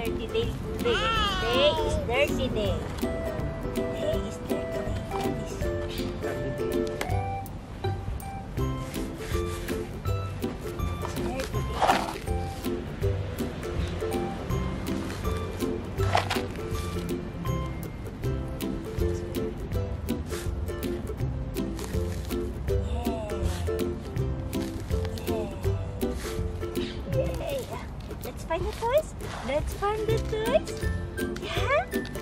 dirty day. Today is dirty day. Today is dirty day. Find the toys? Let's find the toys. Yeah?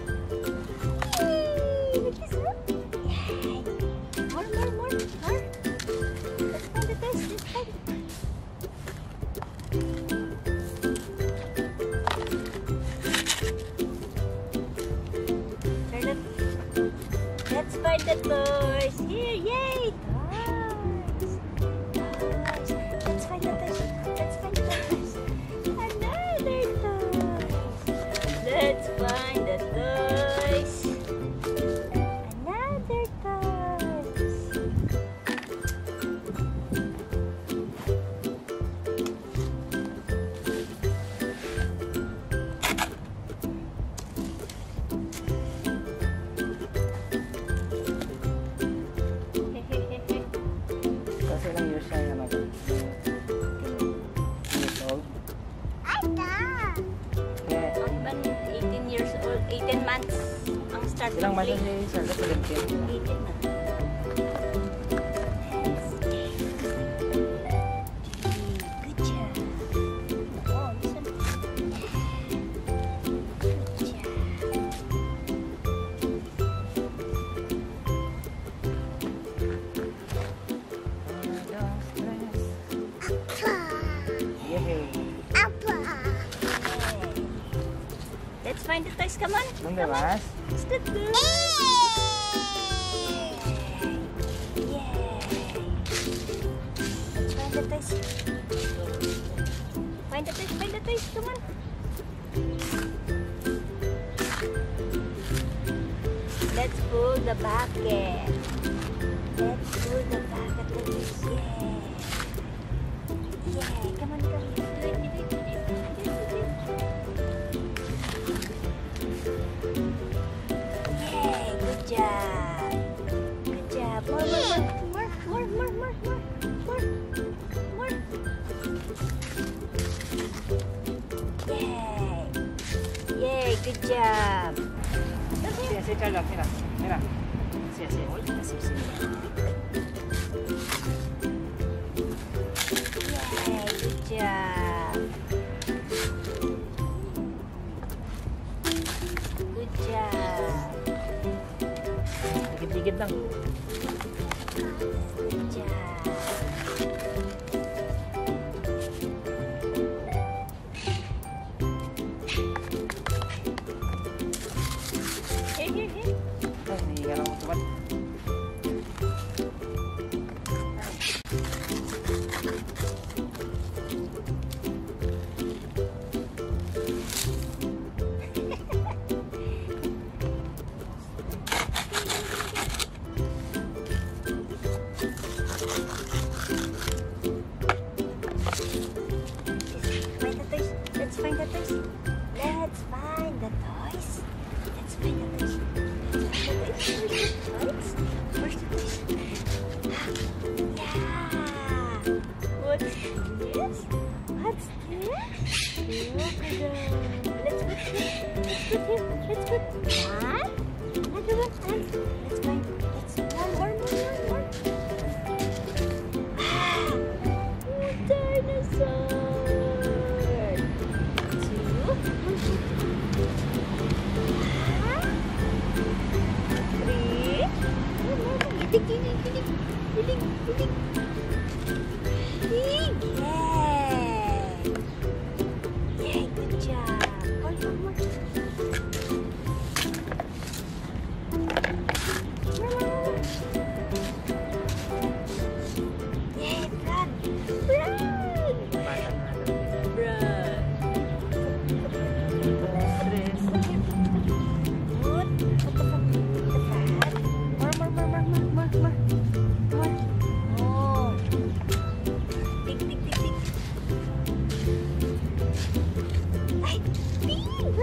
Yay! Look this one. Yay! More. Let's find the toys. Let's find it. Turn it. Let's find the toys. Here, yay! Toys. Let's find the toys. Let's find the toys. Let's find the toys. Another toys. Kasi ilang years na yan ako? 10 years old? Yeah. 18 months ang start. Ilang months na yung start? 17? 18 na. Good job. Oh, listen. Good job. Let's find the toys. Come on. Come on. Let's go. Yay! Let's find the toys. Find the toys. Come on. Let's pull the bucket. Let's pull the bucket. Yay! Come on. Do it. Good job. More. Yay, good job. Sige, Charlotte, mira. Sige. Yay, good job. Good job. Dikit-dikit lang. Good job. Here. Ay, hindi ka lang matubad. Let's find the toys. Where's the toys? Yeah. What's this? Look at that. Let's put here. One. Another one. Let's find. More. Dinosaur. 2, 3. Giling. Yay, good job. More.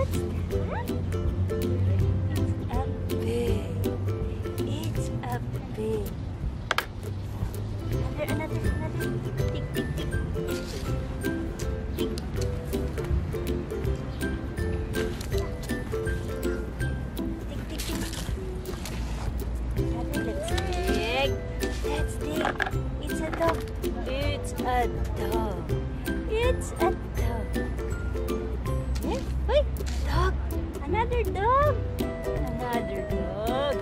It's a pig. Another. Tick, tick, tick. Tick. Tick, tick, tick. Let's dig. Let's dig. It's a dog. It's a dog. It's a dog. Yes. Wait, dog. Another dog. Another dog.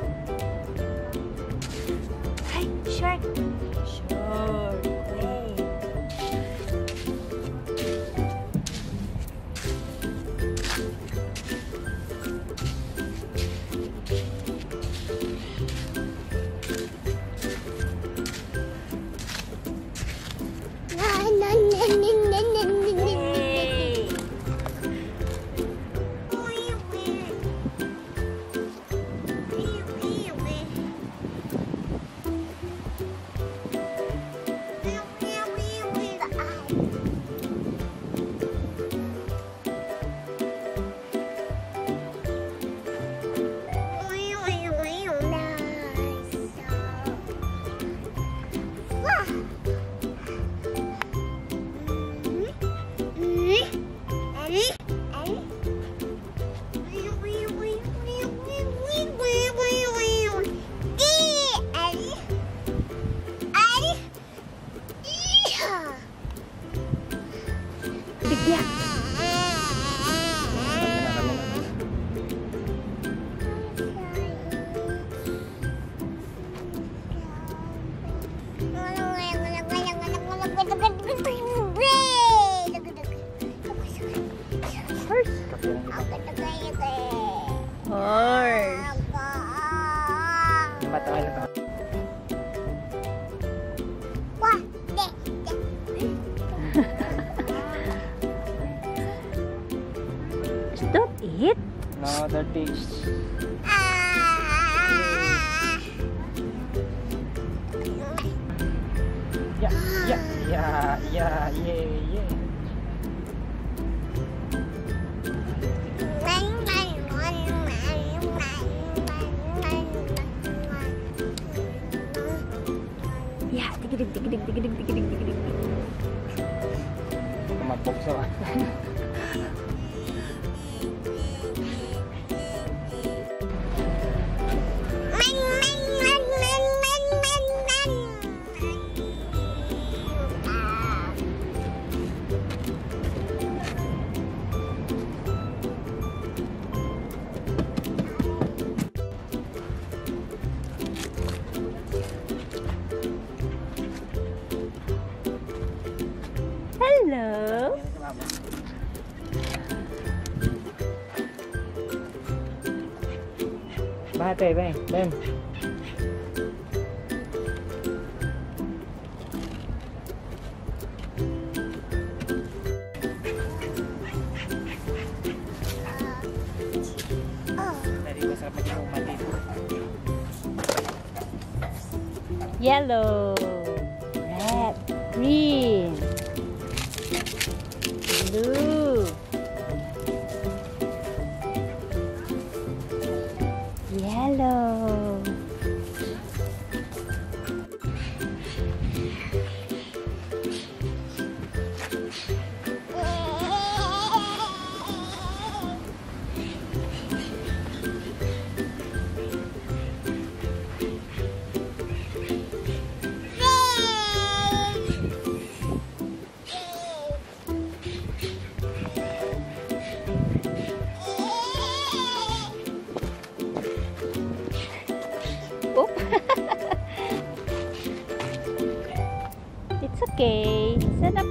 Hi, shark. Shark. Wait. Bigyan. Horse. Stop it. No, dirty. Yeah. Yeah, tigidig. Kumapok sa Hello. Bate, ven. Yellow, red, green, blue, yellow. It's okay. Set up.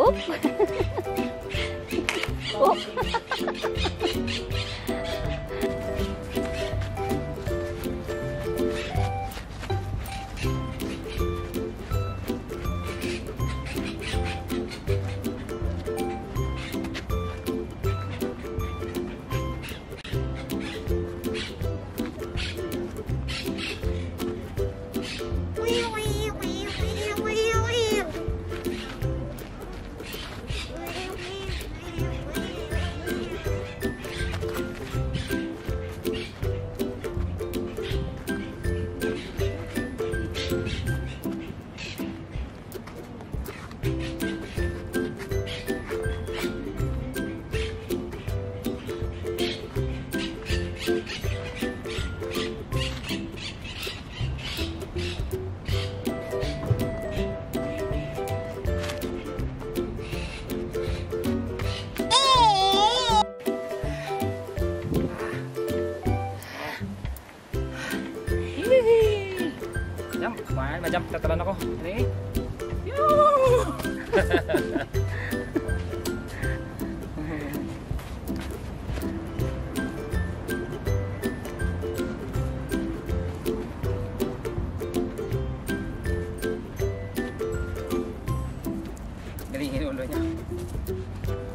Oop. Oop. Jump, kumain, ma-jump, tatalan ako. Ready? Yoo! Galing yung ulo niya.